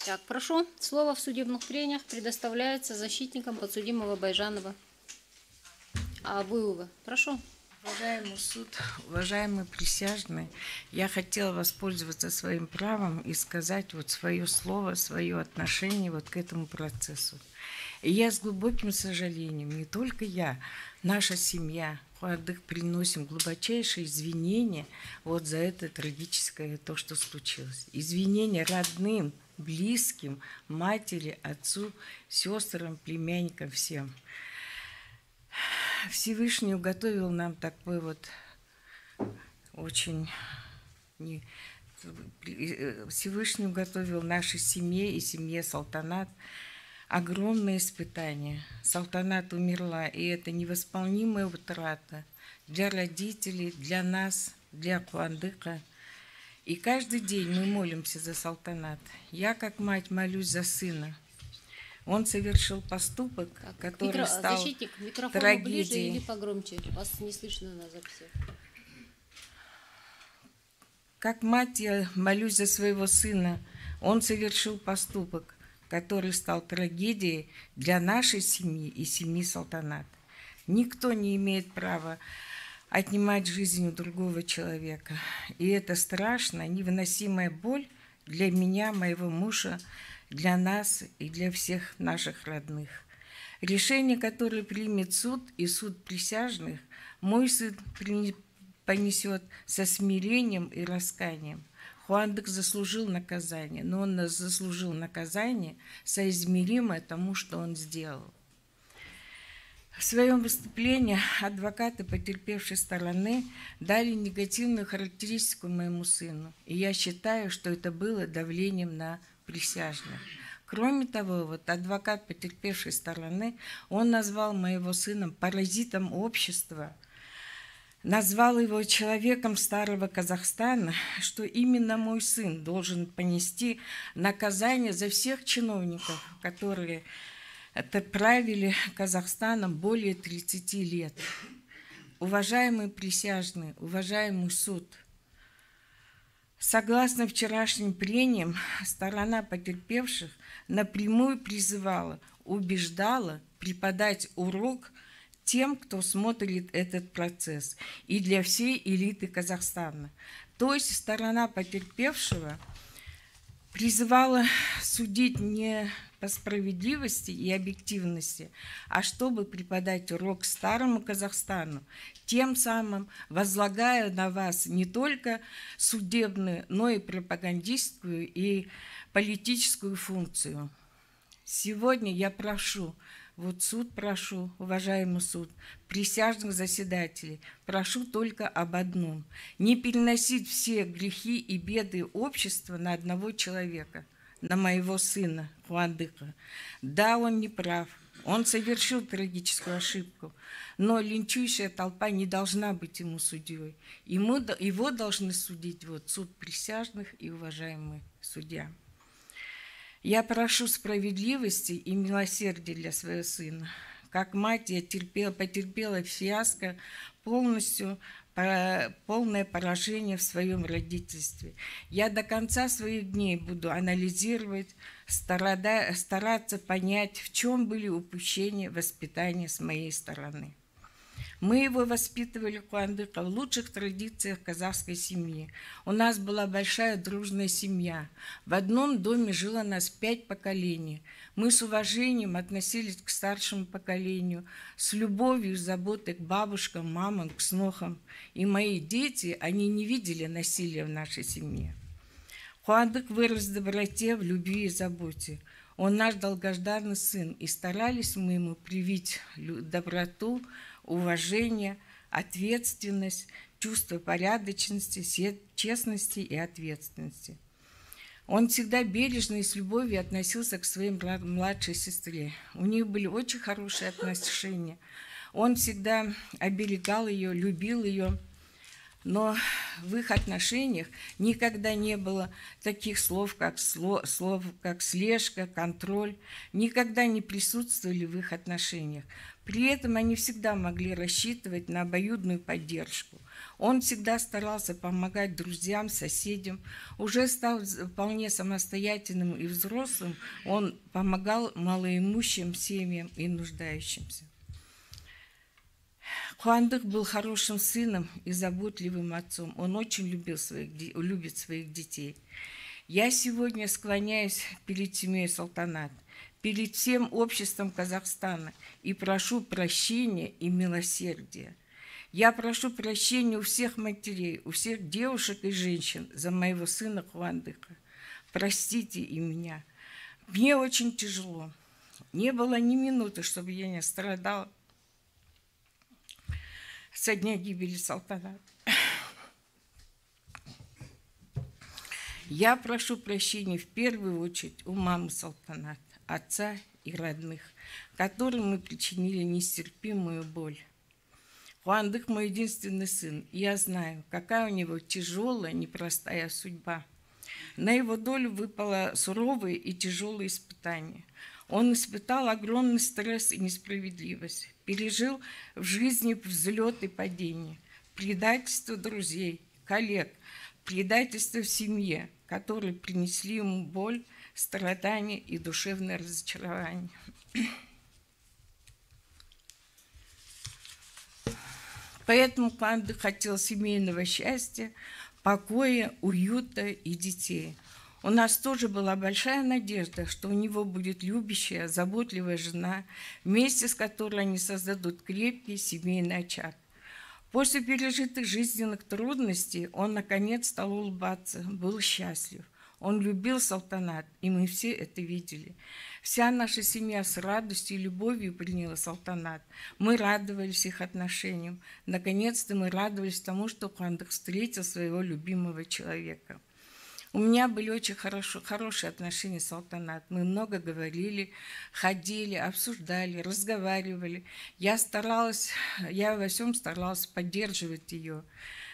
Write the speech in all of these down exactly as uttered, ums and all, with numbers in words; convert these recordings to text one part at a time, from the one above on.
Так, прошу, слово в судебных прениях предоставляется защитникам подсудимого Байжанова Абуева. Прошу. Уважаемый суд, уважаемые присяжные, я хотела воспользоваться своим правом и сказать вот свое слово, свое отношение вот к этому процессу. И я с глубоким сожалением, не только я, наша семья, Хуадык, приносим глубочайшие извинения вот за это трагическое, то, что случилось. Извинения родным, близким, матери, отцу, сестрам, племянникам, всем. Всевышний уготовил нам такой вот очень... Не, Всевышний уготовил нашей семье и семье Салтанат огромные испытания. Салтанат умерла, и это невосполнимая утрата для родителей, для нас, для Куандыка. И каждый день мы молимся за Салтанат. Я, как мать, молюсь за сына. Он совершил поступок, так, который микро... стал Защитник, микрофон трагедией. Ближе или погромче? Вас не слышно на записи. Как мать, я молюсь за своего сына. Он совершил поступок, который стал трагедией для нашей семьи и семьи Салтанат. Никто не имеет права отнимать жизнь у другого человека. И это страшная, невыносимая боль для меня, моего мужа, для нас и для всех наших родных. Решение, которое примет суд и суд присяжных, мой сын понесет со смирением и раскаянием. Хуандык заслужил наказание, но он заслужил наказание, соизмеримое тому, что он сделал. В своем выступлении адвокаты потерпевшей стороны дали негативную характеристику моему сыну, и я считаю, что это было давлением на присяжных. Кроме того, вот адвокат потерпевшей стороны, он назвал моего сына паразитом общества, назвал его человеком старого Казахстана, что именно мой сын должен понести наказание за всех чиновников, которые правили Казахстаном более тридцати лет. Уважаемые присяжные, уважаемый суд, согласно вчерашним прениям, сторона потерпевших напрямую призывала, убеждала преподать урок тем, кто смотрит этот процесс, и для всей элиты Казахстана. То есть сторона потерпевшего призывала судить не по справедливости и объективности, а чтобы преподать урок старому Казахстану, тем самым возлагая на вас не только судебную, но и пропагандистскую и политическую функцию. Сегодня я прошу, вот суд прошу, уважаемый суд, присяжных заседателей, прошу только об одном: не переносить все грехи и беды общества на одного человека, на моего сына Хуандыка. Да, он не прав, он совершил трагическую ошибку, но линчующая толпа не должна быть ему судьей. Ему, его должны судить вот суд присяжных и уважаемый судья. Я прошу справедливости и милосердия для своего сына. Как мать я терпела, потерпела фиаско, полностью полное поражение в своем родительстве. Я до конца своих дней буду анализировать, стараться понять, в чем были упущения воспитания с моей стороны. Мы его воспитывали, Куандыка, в лучших традициях казахской семьи. У нас была большая дружная семья. В одном доме жило нас пять поколений. Мы с уважением относились к старшему поколению, с любовью и заботой к бабушкам, мамам, к снохам. И мои дети, они не видели насилия в нашей семье. Хуандык вырос в доброте, в любви и заботе. Он наш долгожданный сын, и старались мы ему привить доброту, уважение, ответственность, чувство порядочности, честности и ответственности. Он всегда бережно и с любовью относился к своей младшей сестре. У них были очень хорошие отношения. Он всегда оберегал ее, любил ее. Но в их отношениях никогда не было таких слов, как, слов, слов, как слежка, контроль, никогда не присутствовали в их отношениях. При этом они всегда могли рассчитывать на обоюдную поддержку. Он всегда старался помогать друзьям, соседям. Уже став вполне самостоятельным и взрослым, он помогал малоимущим семьям и нуждающимся. Куандык был хорошим сыном и заботливым отцом. Он очень любил своих, любит своих детей. Я сегодня склоняюсь перед семьей Салтанат, перед всем обществом Казахстана и прошу прощения и милосердия. Я прошу прощения у всех матерей, у всех девушек и женщин за моего сына Куандыка. Простите и меня. Мне очень тяжело. Не было ни минуты, чтобы я не страдала со дня гибели Салтанат. Я прошу прощения в первую очередь у мамы Салтанат, отца и родных, которым мы причинили нестерпимую боль. Куандык мой единственный сын, и я знаю, какая у него тяжелая, непростая судьба. На его долю выпало суровые и тяжелые испытания. Он испытал огромный стресс и несправедливость, пережил в жизни взлет и падение, предательство друзей, коллег, предательство в семье, которые принесли ему боль, страдания и душевное разочарование. Поэтому Куандык хотел семейного счастья, покоя, уюта и детей. У нас тоже была большая надежда, что у него будет любящая, заботливая жена, вместе с которой они создадут крепкий семейный очаг. После пережитых жизненных трудностей он, наконец, стал улыбаться, был счастлив. Он любил Салтанат, и мы все это видели. Вся наша семья с радостью и любовью приняла Салтанат. Мы радовались их отношениям. Наконец-то мы радовались тому, что Куандык встретил своего любимого человека. У меня были очень хорошо, хорошие отношения с Салтанат. Мы много говорили, ходили, обсуждали, разговаривали. Я старалась, я во всем старалась поддерживать ее.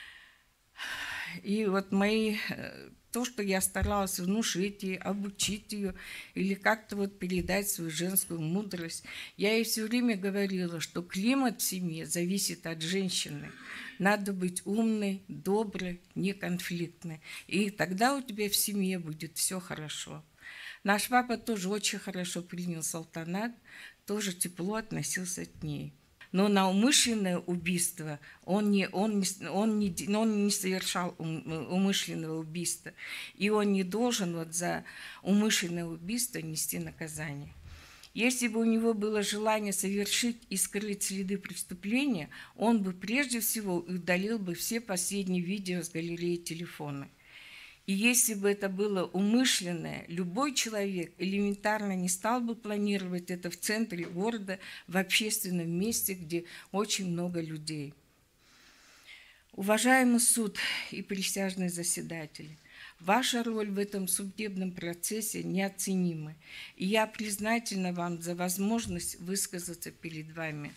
И вот мои, то, что я старалась внушить ей, обучить ее или как-то вот передать свою женскую мудрость, я ей все время говорила, что климат в семье зависит от женщины. Надо быть умной, доброй, неконфликтной. И тогда у тебя в семье будет все хорошо. Наш папа тоже очень хорошо принял Салтанат, тоже тепло относился к ней. Но на умышленное убийство он не, он не, он не, он не совершал умышленного убийства. И он не должен вот за умышленное убийство нести наказание. Если бы у него было желание совершить и скрыть следы преступления, он бы прежде всего удалил бы все последние видео с галереи телефона. И если бы это было умышленное, любой человек элементарно не стал бы планировать это в центре города, в общественном месте, где очень много людей. Уважаемый суд и присяжные заседатели, ваша роль в этом судебном процессе неоценима, и я признательна вам за возможность высказаться перед вами.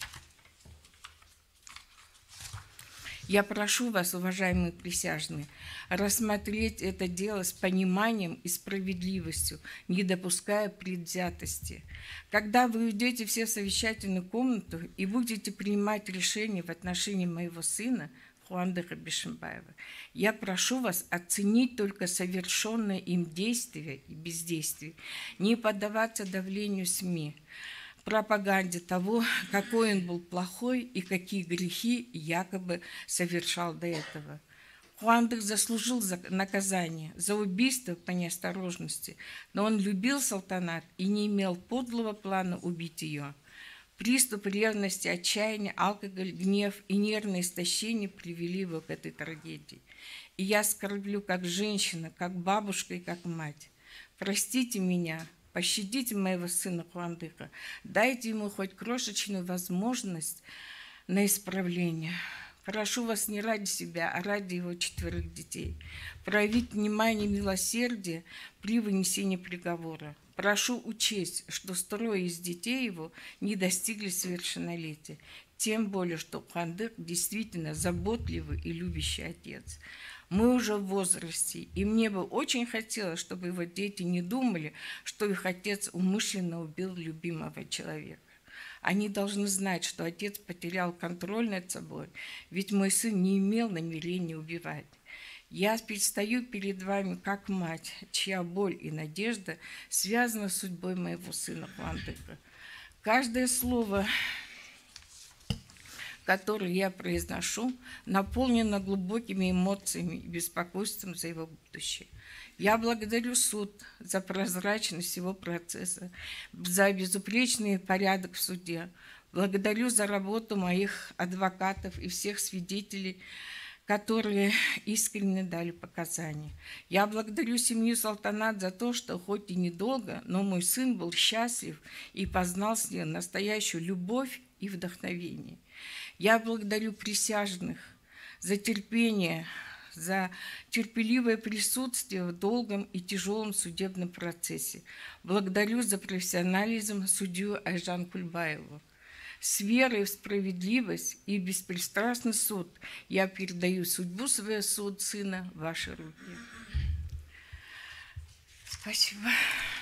Я прошу вас, уважаемые присяжные, рассмотреть это дело с пониманием и справедливостью, не допуская предвзятости. Когда вы уйдете все в совещательную комнату и будете принимать решения в отношении моего сына, Куандыка Бишимбаева, я прошу вас оценить только совершенное им действие и бездействие, не поддаваться давлению СМИ, пропаганде того, какой он был плохой и какие грехи якобы совершал до этого. Куандык заслужил наказание за убийство по неосторожности, но он любил Салтанат и не имел подлого плана убить ее. Приступ ревности, отчаяния, алкоголь, гнев и нервное истощение привели его к этой трагедии. И я скорблю как женщина, как бабушка и как мать. Простите меня, пощадите моего сына Куандыка, дайте ему хоть крошечную возможность на исправление. Прошу вас не ради себя, а ради его четверых детей. Проявить внимание и милосердие при вынесении приговора. Прошу учесть, что трое из детей его не достигли совершеннолетия. Тем более, что Куандык действительно заботливый и любящий отец. Мы уже в возрасте, и мне бы очень хотелось, чтобы его дети не думали, что их отец умышленно убил любимого человека. Они должны знать, что отец потерял контроль над собой, ведь мой сын не имел намерения убивать. Я предстаю перед вами как мать, чья боль и надежда связаны с судьбой моего сына Квандыка. Каждое слово, которое я произношу, наполнено глубокими эмоциями и беспокойством за его будущее. Я благодарю суд за прозрачность всего процесса, за безупречный порядок в суде. Благодарю за работу моих адвокатов и всех свидетелей, которые искренне дали показания. Я благодарю семью Салтанат за то, что хоть и недолго, но мой сын был счастлив и познал с ней настоящую любовь и вдохновение. Я благодарю присяжных за терпение, за терпеливое присутствие в долгом и тяжелом судебном процессе. Благодарю за профессионализм судью Айжан Кульбаеву. С верой в справедливость и беспристрастный суд я передаю судьбу своего сына в ваши руки. Спасибо.